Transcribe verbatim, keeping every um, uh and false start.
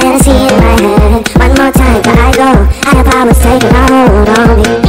fantasy in my head. One more time before I go, higher powers taking a hold on me.